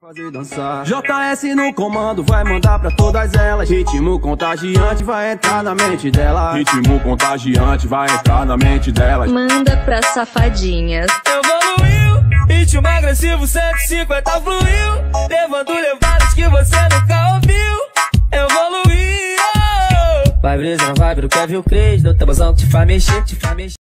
Fazer dançar. JS no comando vai mandar pra todas elas. Ritmo contagiante vai entrar na mente delas. Ritmo contagiante vai entrar na mente delas. Manda pra safadinhas. Evoluiu, ritmo agressivo 150 fluiu, levando levadas que você nunca ouviu. Evoluiu. Vai brisa na vibe do Kevin Cres, do tabuzão que te faz mexer, te faz mexer.